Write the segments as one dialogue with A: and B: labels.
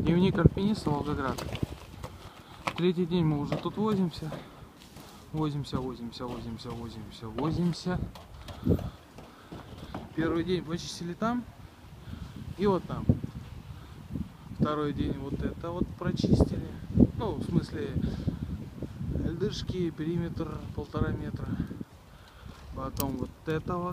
A: Дневник альпиниста, Волгоград. Третий день мы уже тут возимся. Возимся. Первый день почистили там и вот там. Второй день вот это вот прочистили. Ну, в смысле, льдышки, периметр 1,5 метра. Потом вот это вот.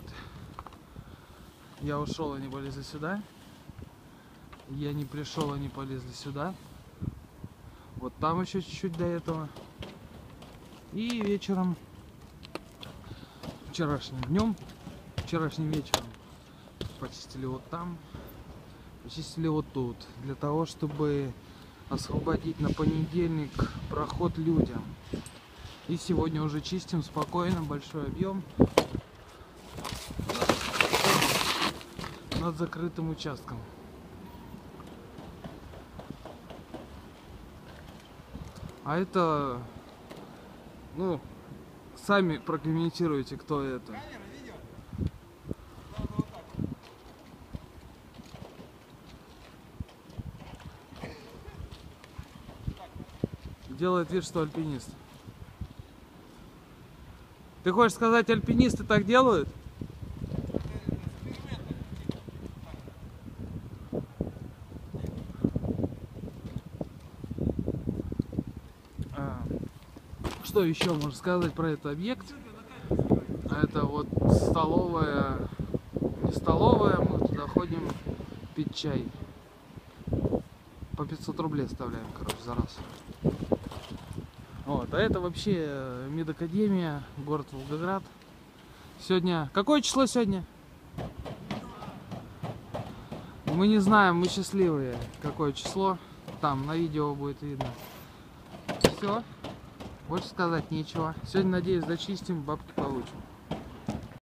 A: Я ушел, они полезли сюда. Я не пришел, они полезли сюда. Вот там еще чуть-чуть до этого. И вечером, вчерашним вечером почистили вот там, почистили вот тут, для того, чтобы освободить на понедельник проход людям. И сегодня уже чистим спокойно, большой объем над закрытым участком. А это, ну, сами прокомментируйте, кто это. Делает вид, что альпинист. Ты хочешь сказать, альпинисты так делают? Что еще можно сказать про этот объект? Это вот столовая, не столовая, мы туда ходим пить чай. По 500 рублей оставляем, короче, за раз. Вот, а это вообще медакадемия, город Волгоград. Сегодня, какое число сегодня? Мы не знаем, мы счастливые, какое число. Там на видео будет видно. Все. Больше сказать нечего. Сегодня, надеюсь, дочистим, бабки получим.